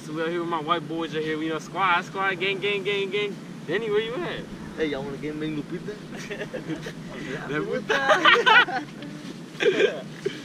So we out here with my white boys right here. We know squad, gang. Danny, where you at? Hey, y'all wanna game Lupita? Le gusta.